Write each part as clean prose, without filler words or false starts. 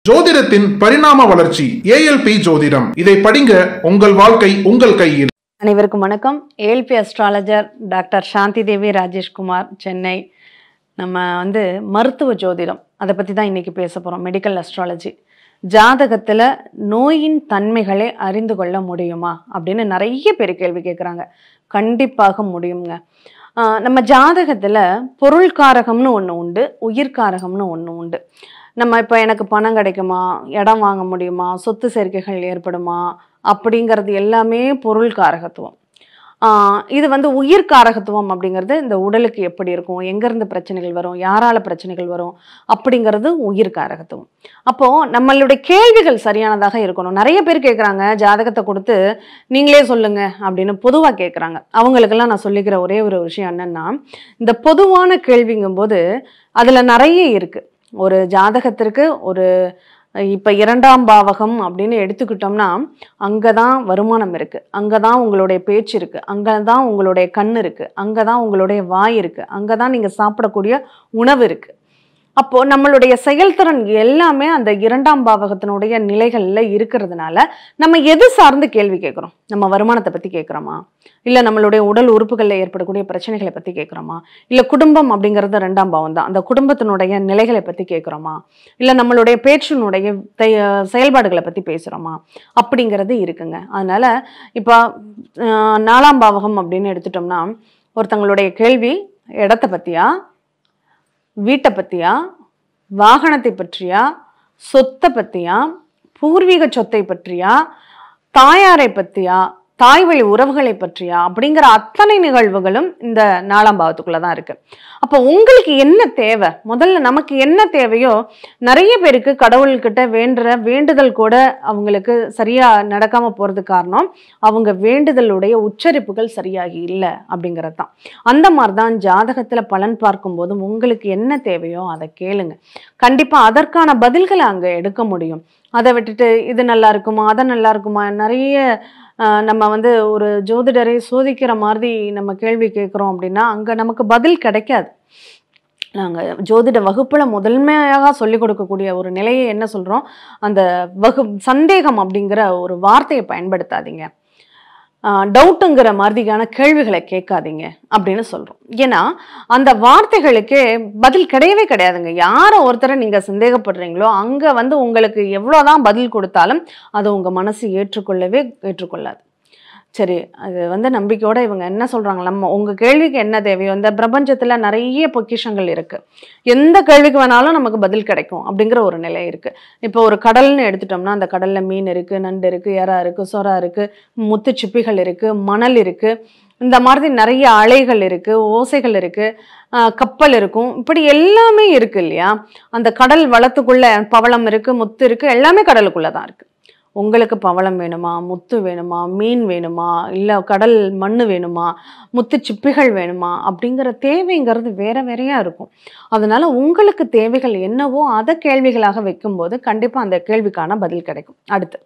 ஜோதிடத்தின் பரிணாம வளர்ச்சி ஏஎல்பி ஜோதிடம். இதை படிங்க, உங்கள் வாழ்க்கை உங்கள் கையில். அனைவருக்கும் வணக்கம். ALP astrologer doctor Shanthi Devi Rajeshkumar, Chennai. நம்ம மருத்துவ ஜோதிடம் அதை பற்றி தான் இன்றைக்கி பேச போகிறோம். Medical astrology. ஜாதகத்தில் நோயின் தன்மைகளை அறிந்து கொள்ள முடியுமா அப்படின்னு நிறைய பேர் கேள்வி கேட்குறாங்க. கண்டிப்பாக முடியுங்க. நம்ம ஜாதகத்தில் பொருள்காரகம்னு ஒன்று உண்டு, உயிர்காரகம்னு ஒன்று உண்டு. நம்ம இப்போ எனக்கு பணம் கிடைக்குமா, இடம் வாங்க முடியுமா, சொத்து சேர்க்கைகள் ஏற்படுமா அப்படிங்கிறது எல்லாமே பொருள்காரகத்துவம். இது உயிர்காரகத்துவம் அப்படிங்கிறது இந்த உடலுக்கு எப்படி இருக்கும், எங்கேருந்து பிரச்சனைகள் வரும், யாரால பிரச்சனைகள் வரும் அப்படிங்கிறது உயிர்காரகத்துவம். அப்போது நம்மளுடைய கேள்விகள் சரியானதாக இருக்கணும். நிறைய பேர் கேட்குறாங்க, ஜாதகத்தை கொடுத்து நீங்களே சொல்லுங்க அப்படின்னு பொதுவாக கேட்குறாங்க. அவங்களுக்கெல்லாம் நான் சொல்லிக்கிற ஒரே ஒரு விஷயம் என்னென்னா, இந்த பொதுவான கேள்விங்கும்போது அதில் நிறைய இருக்குது. ஒரு ஜாதகத்திற்கு இப்போ 2ஆம் பாவகம் அப்படின்னு எடுத்துக்கிட்டோம்னா, அங்கே தான் வருமானம் இருக்குது, அங்கே தான் உங்களுடைய பேச்சு இருக்குது, அங்கே தான் உங்களுடைய கண் இருக்குது, அங்கே தான் உங்களுடைய வாய் இருக்குது, அங்கே தான் நீங்கள் சாப்பிடக்கூடிய உணவு இருக்குது. அப்போது நம்மளுடைய செயல்திறன் எல்லாமே அந்த 2ஆம் பாவகத்தினுடைய நிலைகளில் இருக்கிறதுனால நம்ம எது சார்ந்து கேள்வி கேட்குறோம்? நம்ம வருமானத்தை பற்றி கேட்குறோமா, இல்லை நம்மளுடைய உடல் உறுப்புகளில் ஏற்படக்கூடிய பிரச்சனைகளை பற்றி கேட்குறோமா, இல்லை குடும்பம் அப்படிங்கிறது 2ஆம் பாவம் தான், அந்த குடும்பத்தினுடைய நிலைகளை பற்றி கேட்குறோமா, இல்லை நம்மளுடைய பேச்சினுடைய செயல்பாடுகளை பற்றி பேசுகிறோமா அப்படிங்கிறது இருக்குங்க. அதனால் இப்போ 4ஆம் பாவகம் அப்படின்னு எடுத்துட்டோம்னா, ஒருத்தங்களுடைய கேள்வி இடத்தை பற்றியா, வீட்டை பற்றியா, வாகனத்தை பற்றியா, சொத்தை பற்றியா, பூர்வீக சொத்தை பற்றியா, தாயாரை பற்றியா, தாய் வழி உறவுகளை பற்றியா அப்படிங்கிற அத்தனை நிகழ்வுகளும் இந்த 4ஆம் பாவத்துக்குள்ள தான் இருக்கு. அப்போ உங்களுக்கு என்ன தேவை, முதல்ல நமக்கு என்ன தேவையோ, நிறைய பேருக்கு கடவுள்கிட்ட வேண்டுதல் கூட அவங்களுக்கு சரியா நடக்காம போறதுக்கு காரணம் அவங்க வேண்டுதலுடைய உச்சரிப்புகள் சரியாகி இல்லை அப்படிங்கிறது தான். அந்த மாதிரி தான் ஜாதகத்துல பலன் பார்க்கும்போதும் உங்களுக்கு என்ன தேவையோ அதை கேளுங்க. கண்டிப்பா அதற்கான பதில்களை அங்க எடுக்க முடியும். அதை விட்டுட்டு இது நல்லா இருக்குமா, அதை நல்லா இருக்குமா, நிறைய நம்ம ஒரு ஜோதிடரை சோதிக்கிற மாதிரி நம்ம கேள்வி கேட்குறோம் அப்படின்னா அங்கே நமக்கு பதில் கிடைக்காது. நாங்கள் ஜோதிட வகுப்பில் முதன்மையாக சொல்லிக் கொடுக்கக்கூடிய ஒரு நிலையை என்ன சொல்கிறோம், அந்த சந்தேகம் அப்படிங்கிற ஒரு வார்த்தையை பயன்படுத்தாதீங்க, டவுட்டுங்கிற மாதிரியான கேள்விகளை கேட்காதீங்க அப்படின்னு சொல்கிறோம். ஏன்னா அந்த வார்த்தைகளுக்கே பதில் கிடையவே கிடையாதுங்க. யாரை ஒருத்தரை நீங்கள் சந்தேகப்படுறீங்களோ அங்கே உங்களுக்கு எவ்வளோதான் பதில் கொடுத்தாலும் அதை உங்கள் மனசு ஏற்றுக்கொள்ளாது. சரி, அது நம்பிக்கையோட இவங்க என்ன சொல்கிறாங்க, நம்ம உங்கள் கேள்விக்கு என்ன தேவையோ, இந்த பிரபஞ்சத்தில் நிறைய பொக்கிஷங்கள் இருக்குது, எந்த கேள்விக்கு வேணாலும் நமக்கு பதில் கிடைக்கும் அப்படிங்கிற ஒரு நிலை இருக்குது. இப்போ ஒரு கடல்னு எடுத்துட்டோம்னா, அந்த கடலில் மீன் இருக்குது, நண்டு இருக்குது, எறா இருக்குது, சொரா இருக்குது, முத்துச்சிப்பிகள் இருக்குது, மணல் இருக்குது, இந்த மாதிரி நிறைய அலைகள் இருக்குது, ஓசைகள் இருக்குது, கப்பல் இருக்கும், இப்படி எல்லாமே இருக்குது இல்லையா. அந்த கடல் வளத்துக்குள்ளே பவளம் இருக்குது, முத்து இருக்குது, எல்லாமே கடலுக்குள்ளே தான் இருக்குது. உங்களுக்கு பவளம் வேணுமா, முத்து வேணுமா, மீன் வேணுமா, இல்லை கடல் மண் வேணுமா, முத்து சிப்பிகள் வேணுமா அப்படிங்கிற தேவைங்கிறது வேறையாக இருக்கும். அதனால உங்களுக்கு தேவைகள் என்னவோ அதை கேள்விகளாக வைக்கும்போது கண்டிப்பாக அந்த கேள்விக்கான பதில் கிடைக்கும்.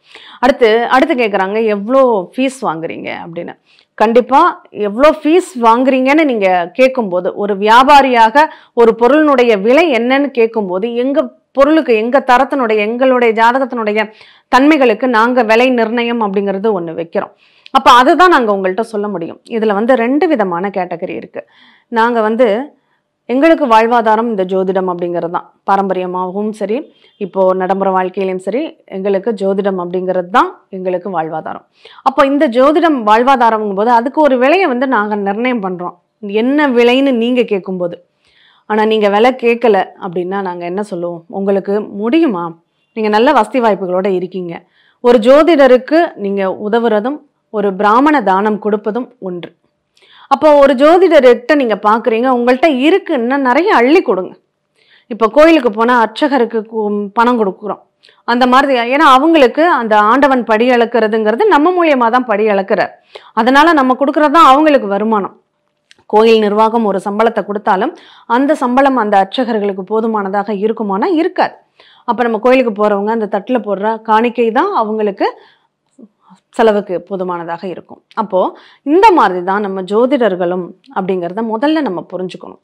அடுத்து கேட்குறாங்க, எவ்வளோ ஃபீஸ் வாங்குறீங்க அப்படின்னு. கண்டிப்பாக எவ்வளோ ஃபீஸ் வாங்குறீங்கன்னு நீங்கள் கேட்கும்போது, ஒரு வியாபாரியாக ஒரு பொருளினுடைய விலை என்னன்னு கேட்கும்போது, எங்கள் பொருளுக்கு, எங்கள் தரத்தினுடைய, எங்களுடைய ஜாதகத்தினுடைய தன்மைகளுக்கு நாங்கள் விலை நிர்ணயம் அப்படிங்கிறது ஒன்று வைக்கிறோம். அப்போ அதை தான் நாங்கள் உங்கள்கிட்ட சொல்ல முடியும். இதில் 2 விதமான கேட்டகரி இருக்குது. நாங்கள் எங்களுக்கு வாழ்வாதாரம் இந்த ஜோதிடம் அப்படிங்கிறது தான். பாரம்பரியமாகவும் சரி, இப்போது நடைமுறை வாழ்க்கையிலையும் சரி, எங்களுக்கு ஜோதிடம் அப்படிங்கிறது தான் எங்களுக்கு வாழ்வாதாரம். அப்போ இந்த ஜோதிடம் வாழ்வாதாரங்கும் போது அதுக்கு ஒரு விலையை நாங்கள் நிர்ணயம் பண்ணுறோம். என்ன விலைன்னு நீங்கள் கேட்கும்போது, ஆனால் நீங்கள் விலை கேட்கலை அப்படின்னா நாங்கள் என்ன சொல்லுவோம், உங்களுக்கு முடியுமா, நீங்கள் நல்ல வசதி வாய்ப்புகளோடு இருக்கீங்க, ஒரு ஜோதிடருக்கு நீங்கள் உதவுறதும் ஒரு பிராமண தானம் கொடுப்பதும் ஒன்று. அப்போ ஒரு ஜோதிடர்கிட்ட நீங்கள் பார்க்குறீங்க, உங்கள்கிட்ட இருக்குன்னா நிறைய அள்ளி கொடுங்க. இப்போ கோயிலுக்கு போனால் அர்ச்சகருக்கு பணம் கொடுக்குறோம், அந்த மாதிரி. ஏன்னா அவங்களுக்கு அந்த ஆண்டவன் படி அளக்கிறதுங்கிறது நம்ம மூலியமாக தான் படி அளக்கிறார். அதனால் நம்ம கொடுக்குறது தான் அவங்களுக்கு வருமானம். கோயில் நிர்வாகம் ஒரு சம்பளத்தை கொடுத்தாலும் அந்த சம்பளம் அந்த அர்ச்சகர்களுக்கு போதுமானதாக இருக்குமானா இருக்காது. அப்போ நம்ம கோயிலுக்கு போகிறவங்க அந்த தட்டில் போடுற காணிக்கை தான் அவங்களுக்கு செலவுக்கு போதுமானதாக இருக்கும். அப்போது இந்த மாதிரி தான் நம்ம ஜோதிடர்களும் அப்படிங்கிறத முதல்ல நம்ம புரிஞ்சுக்கணும்.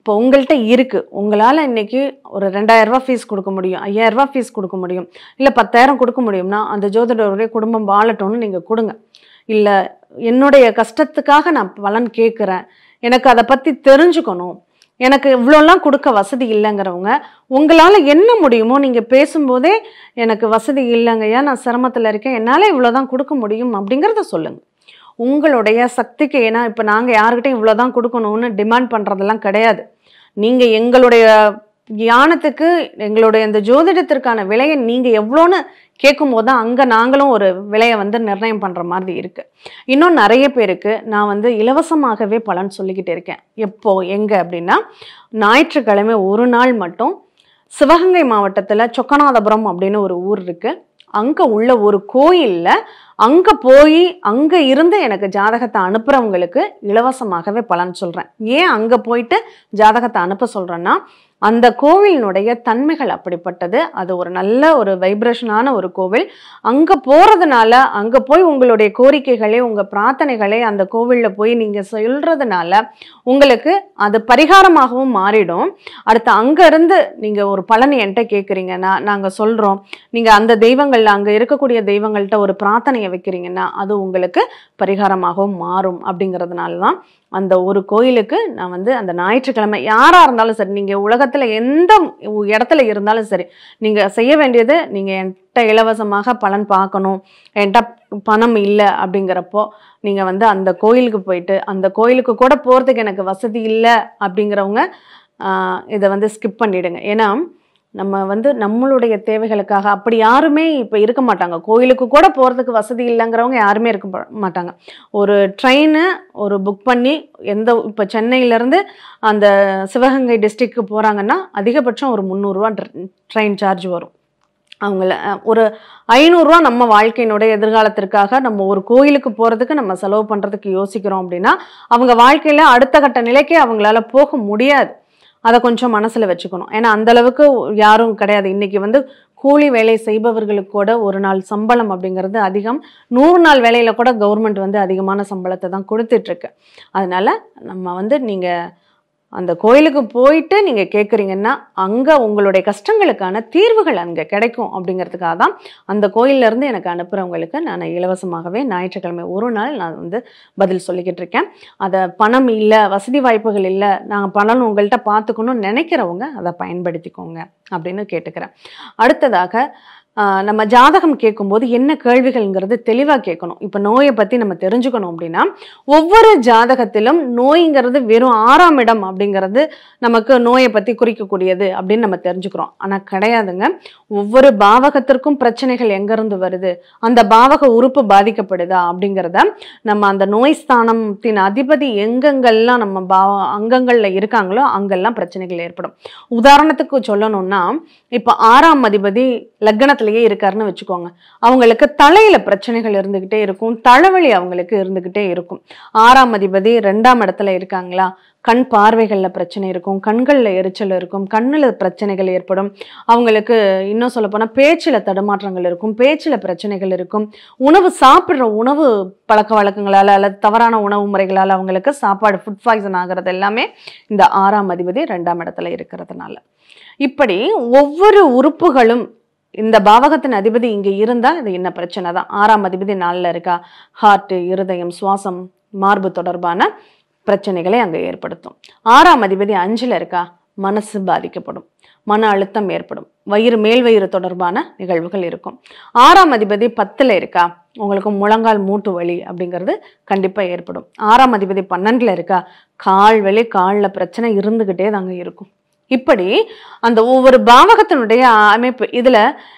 இப்போ உங்கள்கிட்ட இருக்கு, உங்களால் இன்னைக்கு ஒரு 2000 ரூபாய் ஃபீஸ் கொடுக்க முடியும், 5000 ரூபாய் ஃபீஸ் கொடுக்க முடியும், இல்லை 10,000 கொடுக்க முடியும்னா அந்த ஜோதிடருடைய குடும்பம் வாழட்டும்னு நீங்கள் கொடுங்க. இல்லை என்னுடைய கஷ்டத்துக்காக நான் பலன் கேட்குறேன், எனக்கு அதை பற்றி தெரிஞ்சுக்கணும், எனக்கு இவ்வளோலாம் கொடுக்க வசதி இல்லைங்கிறவங்க உங்களால் என்ன முடியுமோ நீங்கள் பேசும்போதே எனக்கு வசதி இல்லைங்கய்யா, நான் சிரமத்தில் இருக்கேன், என்னால் இவ்வளோதான் கொடுக்க முடியும் அப்படிங்கிறத சொல்லுங்கள். உங்களுடைய சக்திக்கு, ஏன்னா இப்போ நாங்கள் யாருக்கிட்டையும் இவ்வளோதான் கொடுக்கணும்னு டிமாண்ட் பண்ணுறதெல்லாம் கிடையாது. நீங்கள் எங்களுடைய ஞானத்துக்கு, எங்களுடைய இந்த ஜோதிடத்திற்கான விலையை நீங்கள் எவ்வளோன்னு கேட்கும்போது தான் அங்கே நாங்களும் ஒரு விலையை வந்து நிர்ணயம் பண்ணுற மாதிரி இருக்குது. இன்னும் நிறைய பேருக்கு நான் வந்து இலவசமாகவே பலன் சொல்லிக்கிட்டு இருக்கேன். எப்போ எங்கே அப்படின்னா, ஞாயிற்றுக்கிழமை ஒரு நாள் மட்டும் சிவகங்கை மாவட்டத்தில் சொக்கநாதபுரம் அப்படின்னு ஒரு ஊர் இருக்குது. அங்கே உள்ள ஒரு கோயிலில் அங்கே போய் அங்கே இருந்து எனக்கு ஜாதகத்தை அனுப்புகிறவங்களுக்கு இலவசமாகவே பலன் சொல்கிறேன். ஏன் அங்கே போயிட்டு ஜாதகத்தை அனுப்ப சொல்கிறேன்னா, அந்த கோவிலினுடைய தன்மைகள் அப்படிப்பட்டது. அது ஒரு நல்ல ஒரு வைப்ரேஷனான ஒரு கோவில். அங்கே போகிறதுனால, அங்கே போய் உங்களுடைய கோரிக்கைகளே, உங்கள் பிரார்த்தனைகளே அந்த கோவிலில் போய் நீங்கள் சொல்கிறதுனால உங்களுக்கு அது பரிகாரமாகவும் மாறிடும். அடுத்து அங்கேருந்து நீங்கள் ஒரு பலன் என்கிட்ட கேட்குறீங்கன்னா நாங்கள் சொல்கிறோம், நீங்கள் அந்த தெய்வங்கள், அங்கே இருக்கக்கூடிய தெய்வங்கள்கிட்ட ஒரு பிரார்த்தனையை வைக்கிறீங்கன்னா அது உங்களுக்கு பரிகாரமாகவும் மாறும். அப்படிங்கிறதுனால தான் அந்த ஒரு கோயிலுக்கு நான் வந்து அந்த ஞாயிற்றுக்கிழமை யாராக இருந்தாலும் சரி, நீங்கள் உலகத்தில் எந்த இடத்துல இருந்தாலும் சரி, நீங்கள் செய்ய வேண்டியது, நீங்கள் என்கிட்ட இலவசமாக பலன் பார்க்கணும், என்கிட்ட பணம் இல்லை அப்படிங்கிறப்போ நீங்கள் வந்து அந்த கோயிலுக்கு போயிட்டு, அந்த கோயிலுக்கு கூட போகிறதுக்கு எனக்கு வசதி இல்லை அப்படிங்கிறவங்க இதை வந்து ஸ்கிப் பண்ணிவிடுங்க. ஏன்னா நம்ம வந்து நம்மளுடைய தேவைகளுக்காக அப்படி யாருமே இப்போ இருக்க மாட்டாங்க. கோயிலுக்கு கூட போகிறதுக்கு வசதி இல்லைங்கிறவங்க யாருமே இருக்க மாட்டாங்க. ஒரு ட்ரெயினு ஒரு புக் பண்ணி இப்போ சென்னையிலேருந்து அந்த சிவகங்கை டிஸ்ட்ரிக்ட்க்கு போகிறாங்கன்னா அதிகபட்சம் ஒரு 300 ரூபா ட்ரெயின் சார்ஜ் வரும். அவங்கள ஒரு 500 ரூபா நம்ம வாழ்க்கையினுடைய எதிர்காலத்திற்காக நம்ம ஒரு கோயிலுக்கு போகிறதுக்கு நம்ம செலவு பண்ணுறதுக்கு யோசிக்கிறோம் அப்படின்னா அவங்க வாழ்க்கையில் அடுத்த கட்ட நிலைக்கே அவங்களால போக முடியாது. அதை கொஞ்சம் மனசில் வச்சுக்கணும். ஏன்னா அந்தளவுக்கு யாரும் கிடையாது. இன்றைக்கி வந்து கூலி வேலை செய்பவர்களுக்கு கூட ஒரு நாள் சம்பளம் அப்படிங்கிறது அதிகம். 100 நாள் வேலையில் கூட கவர்மெண்ட் வந்து அதிகமான சம்பளத்தை தான் கொடுத்துட்ருக்கு. அதனால் நம்ம வந்து நீங்கள் அந்த கோயிலுக்கு போயிட்டு நீங்கள் கேட்குறீங்கன்னா அங்கே உங்களுடைய கஷ்டங்களுக்கான தீர்வுகள் அங்கே கிடைக்கும் அப்படிங்கிறதுக்காக தான் அந்த கோயிலேருந்து எனக்கு அனுப்புகிறவங்களுக்கு நான் இலவசமாகவே ஞாயிற்றுக்கிழமை ஒரு நாள் நான் வந்து பதில் சொல்லிக்கிட்டு இருக்கேன். அதை பணம் இல்லை, வசதி வாய்ப்புகள் இல்லை, நாங்கள் பணம் உங்கள்கிட்ட பார்த்துக்கணும்னு நினைக்கிறவங்க அதை பயன்படுத்திக்கோங்க அப்படின்னு கேட்டுக்கிறேன். அடுத்ததாக நம்ம ஜாதகம் கேட்கும்போது என்ன கேள்விகள்ங்கிறது தெளிவாக கேட்கணும். இப்போ நோயை பற்றி நம்ம தெரிஞ்சுக்கணும் அப்படின்னா, ஒவ்வொரு ஜாதகத்திலும் நோய்ங்கிறது வெறும் 6ஆம் இடம் அப்படிங்கிறது நமக்கு நோயை பற்றி குறிக்கக்கூடியது அப்படின்னு நம்ம தெரிஞ்சுக்கிறோம். ஆனால் கிடையாதுங்க. ஒவ்வொரு பாவகத்திற்கும் பிரச்சனைகள் எங்கேருந்து வருது, அந்த பாவக உறுப்பு பாதிக்கப்படுதா அப்படிங்கிறத நம்ம அந்த நோய் ஸ்தானத்தின் அதிபதி எங்கெங்கெல்லாம் நம்ம அங்கங்களில் இருக்காங்களோ அங்கெல்லாம் பிரச்சனைகள் ஏற்படும். உதாரணத்துக்கு சொல்லணும்னா, இப்போ 6ஆம் அதிபதி லக்னத்திலேயே இருக்காருன்னு வச்சுக்கோங்க, அவங்களுக்கு தலையில பிரச்சனைகள் இருந்துகிட்டே இருக்கும், தலைவலி அவங்களுக்கு இருந்துகிட்டே இருக்கும். 6ஆம் அதிபதி 2ஆம் இடத்துல இருக்காங்களா, கண் பார்வைகளில் பிரச்சனை இருக்கும், கண்களில் எரிச்சல் இருக்கும், கண்ணில் பிரச்சனைகள் ஏற்படும். அவங்களுக்கு இன்னும் சொல்லப்போனால் பேச்சில் தடுமாற்றங்கள் இருக்கும், பேச்சில் பிரச்சனைகள் இருக்கும். சாப்பிட்ற உணவு பழக்க வழக்கங்களால் அல்லது தவறான உணவு முறைகளால் அவங்களுக்கு சாப்பாடு ஃபுட் பாய்சன் ஆகிறது எல்லாமே இந்த 6ஆம் அதிபதி 2ஆம் இடத்துல இருக்கிறதுனால. இப்படி ஒவ்வொரு உறுப்புகளும் இந்த பாவகத்தின் அதிபதி இங்கே இருந்தால் இது என்ன பிரச்சனை தான். 6ஆம் அதிபதி 4ல் இருக்கா, ஹார்ட்டு, இருதயம், சுவாசம், மார்பு தொடர்பான பிரச்சனைகளை அங்கே ஏற்படுத்தும். 6ஆம் அதிபதி 5ல் இருக்கா, மனசு பாதிக்கப்படும், மன அழுத்தம் ஏற்படும், மேல் வயிறு தொடர்பான நிகழ்வுகள் இருக்கும். 6ஆம் அதிபதி 10ல் இருக்கா, உங்களுக்கு முழங்கால் மூட்டு வலி அப்படிங்கிறது கண்டிப்பாக ஏற்படும். 6ஆம் அதிபதி 12ல் இருக்கா, கால் வலி, காலில் பிரச்சனை இருந்துக்கிட்டே தாங்க இருக்கும். இப்படி அந்த ஒவ்வொரு பாவகத்தினுடைய அமைப்பு இதுல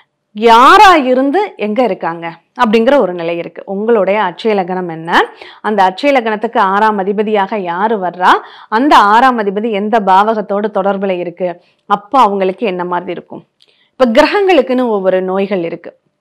யாரா இருந்து எங்க இருக்காங்க அப்படிங்கிற ஒரு நிலை இருக்கு. உங்களுடைய அட்சய லக்னம் என்ன, அந்த அட்சய லக்னத்துக்கு 6ஆம் அதிபதியாக யாரு வர்றா, அந்த 6ஆம் அதிபதி எந்த பாவகத்தோடு தொடர்புல இருக்கு, அப்போ அவங்களுக்கு என்ன மாதிரி இருக்கும். இப்ப கிரகங்களுக்குன்னு ஒவ்வொரு நோய்கள் இருக்கு.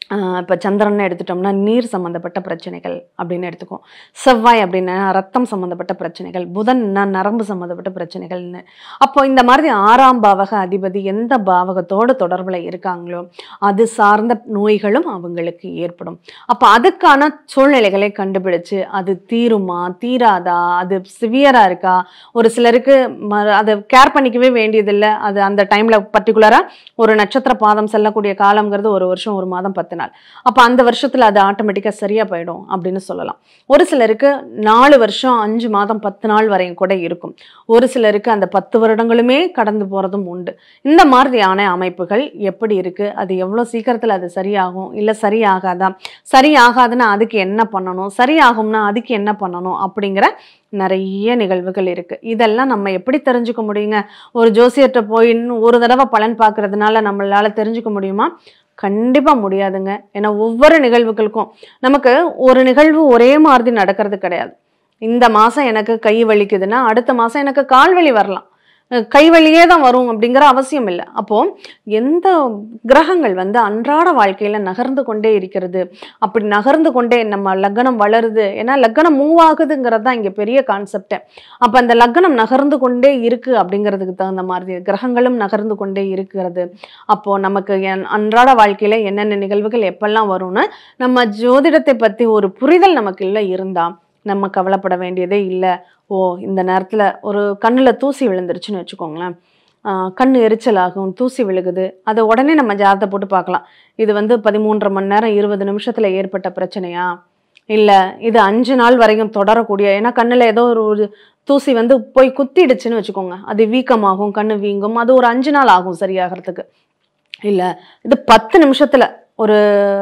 இப்போ சந்திரன் எடுத்துட்டோம்னா நீர் சம்மந்தப்பட்ட பிரச்சனைகள் அப்படின்னு எடுத்துக்குவோம். செவ்வாய் அப்படின்னா ரத்தம் சம்மந்தப்பட்ட பிரச்சனைகள், புதன்னா நரம்பு சம்மந்தப்பட்ட பிரச்சனைகள்னு. அப்போ இந்த மாதிரி 6ஆம் பாவக அதிபதி எந்த பாவகத்தோடு தொடர்பில் இருக்காங்களோ அது சார்ந்த நோய்களும் அவங்களுக்கு ஏற்படும். அப்போ அதுக்கான சூழ்நிலைகளை கண்டுபிடிச்சு அது தீருமா தீராதா, அது சிவியராக இருக்கா, ஒரு சிலருக்கு அதை கேர் பண்ணிக்கவே வேண்டியதில்லை, அது அந்த டைமில் பர்டிகுலராக ஒரு நட்சத்திர பாதம் செல்லக்கூடிய காலங்கிறது 1 வருஷம் 1 மாதம் 10 நாள். அப்போ அந்த வருஷத்துல அது ஆட்டோமேட்டிக்கா சரியா போயிடும் அப்படின்னு சொல்லலாம். ஒரு சிலருக்கு 4 வருஷம் 5 மாதம் 10 நாள் வரையும் கூட இருக்கும். ஒரு சிலருக்கு அந்த 10 வருடங்களுமே கடந்து போறதும் உண்டு. இந்த மாதிரியான அமைப்புகள் எப்படி இருக்கு, அது எவ்வளவு சீக்கிரத்துல அது சரியாகும் இல்ல சரியாகாதா, சரியாகாதுன்னா அதுக்கு என்ன பண்ணணும், சரியாகும்னா அதுக்கு என்ன பண்ணணும் அப்படிங்கிற நிறைய நிகழ்வுகள் இருக்கு. இதெல்லாம் நம்ம எப்படி தெரிஞ்சுக்க முடியுங்க? ஒரு ஜோசியர்கிட்ட போய் ஒரு தடவை பலன் பார்க்கறதுனால நம்மளால தெரிஞ்சுக்க முடியுமா? கண்டிப்பா முடியாதுங்க. ஏன்னா ஒவ்வொரு நிகழ்வுகளுக்கும் நமக்கு ஒரு நிகழ்வு ஒரே மாதிரி நடக்கிறது கிடையாது. இந்த மாசம் எனக்கு கை வலிக்குதுன்னா அடுத்த மாசம் எனக்கு கால் வலி வரலாம். கை வலியே தான் வரும் அப்படிங்கிற அவசியம் இல்லை. அப்போ எந்த கிரகங்கள் அன்றாட வாழ்க்கையில நகர்ந்து கொண்டே இருக்கிறது, அப்படி நகர்ந்து கொண்டே நம்ம லக்னம் வளருது. ஏன்னா லக்னம் மூவ் ஆகுதுங்கிறது தான் இங்க பெரிய கான்செப்ட். அப்ப அந்த லக்னம் நகர்ந்து கொண்டே இருக்கு அப்படிங்கிறதுக்கு தகுந்த மாதிரி கிரகங்களும் நகர்ந்து கொண்டே இருக்கிறது. அப்போ நமக்கு அன்றாட வாழ்க்கையில என்னென்ன நிகழ்வுகள் எப்பெல்லாம் வரும்னு நம்ம ஜோதிடத்தை பத்தி ஒரு புரிதல் நமக்கு இல்லை இருந்தா நம்ம கவலைப்பட வேண்டியதே இல்லை. ஓ, இந்த நேரத்துல ஒரு கண்ணுல தூசி விழுந்துருச்சுன்னு வச்சுக்கோங்களேன், கண்ணு எரிச்சல் ஆகும், தூசி விழுகுது, அதை உடனே நம்ம ஜாதகத்தை போட்டு பார்க்கலாம். இது 13.5 மணி நேரம் 20 நிமிஷத்துல ஏற்பட்ட பிரச்சனையா, இல்ல இது 5 நாள் வரைக்கும் தொடரக்கூடிய, ஏன்னா கண்ணுல ஏதோ ஒரு தூசி போய் குத்திடுச்சுன்னு வச்சுக்கோங்க, அது வீக்கமாகும், கண்ணு வீங்கும், அது ஒரு 5 நாள் ஆகும் சரியாகிறதுக்கு. இல்ல இது 10 நிமிஷத்துல ஒரு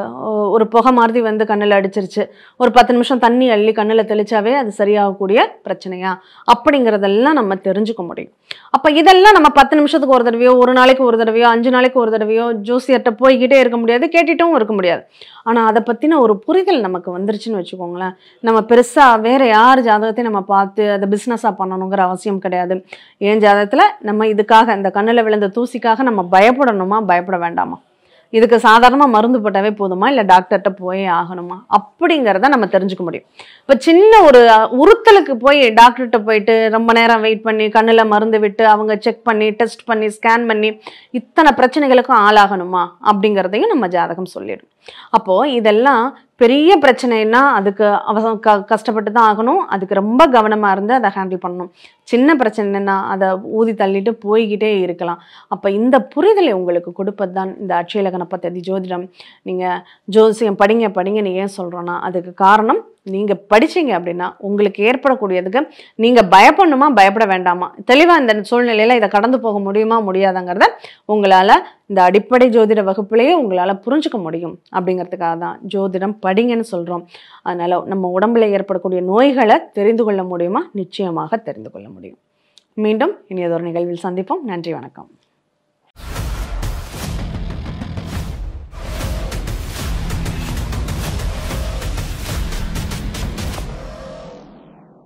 ஒரு புகை மாதிரி கண்ணில் அடிச்சிருச்சு, ஒரு 10 நிமிஷம் தண்ணி அள்ளி கண்ணில் தெளிச்சாவே அது சரியாகக்கூடிய பிரச்சனையா அப்படிங்கிறதெல்லாம் நம்ம தெரிஞ்சுக்க முடியும். அப்போ இதெல்லாம் நம்ம 10 நிமிஷத்துக்கு ஒரு தடவையோ, ஒரு நாளைக்கு ஒரு தடவையோ, 5 நாளைக்கு ஒரு தடவையோ ஜோசியர்கிட்ட போய்கிட்டே இருக்க முடியாது, கேட்டுட்டும் இருக்க முடியாது. ஆனால் அதை பற்றின ஒரு புரிதல் நமக்கு வந்துருச்சுன்னு வச்சுக்கோங்களேன், நம்ம பெருசாக வேற யார் ஜாதகத்தையும் நம்ம பார்த்து அதை பிஸ்னஸாக பண்ணணுங்கிற அவசியம் கிடையாது. என் ஜாதகத்தில் நம்ம இதுக்காக இந்த கண்ணில் விழுந்த தூசிக்காக நம்ம பயப்படணுமா, பயப்பட வேண்டாமா, இதுக்கு சாதாரணமாக மருந்து போட்டாவே போதுமா, இல்லை டாக்டர்கிட்ட போய் ஆகணுமா அப்படிங்கிறத நம்ம தெரிஞ்சுக்க முடியும். இப்போ சின்ன ஒரு உறுத்தலுக்கு போய் டாக்டர்கிட்ட போயிட்டு ரொம்ப நேரம் வெயிட் பண்ணி கண்ணில் மருந்து விட்டு அவங்க செக் பண்ணி டெஸ்ட் பண்ணி ஸ்கேன் பண்ணி இத்தனை பிரச்சனைகளுக்கும் ஆளாகணுமா அப்படிங்கிறதையும் நம்ம ஜாதகம் சொல்லிடும். அப்போது இதெல்லாம் பெரிய பிரச்சனைன்னா அதுக்கு கஷ்டப்பட்டு தான் ஆகணும், அதுக்கு ரொம்ப கவனமாக இருந்து அதை ஹேண்டில் பண்ணணும். சின்ன பிரச்சனைன்னா அதை ஊதி தள்ளிட்டு போய்கிட்டே இருக்கலாம். அப்போ இந்த புரிதலை உங்களுக்கு கொடுப்பது தான் இந்த அட்சய கணபதி ஜோதிடம். நீங்கள் ஜோசியம் படிங்கன்னு ஏன் சொல்கிறோன்னா அதுக்கு காரணம், நீங்கள் படிச்சீங்க அப்படின்னா உங்களுக்கு ஏற்படக்கூடியதுக்கு நீங்கள் பயப்படணுமா பயப்பட வேண்டாமா, தெளிவாக இந்த சூழ்நிலையில் இதை கடந்து போக முடியுமா முடியாதாங்கிறத உங்களால் இந்த அடிப்படை ஜோதிட வகுப்புலேயே உங்களால் புரிஞ்சுக்க முடியும் அப்படிங்கிறதுக்காக தான் ஜோதிடம் படிங்கன்னு சொல்கிறோம். அதனால் நம்ம உடம்புல ஏற்படக்கூடிய நோய்களை தெரிந்து கொள்ள முடியுமா, நிச்சயமாக தெரிந்து கொள்ள முடியும். மீண்டும் இனியதொரு நிகழ்வில் சந்திப்போம். நன்றி, வணக்கம்.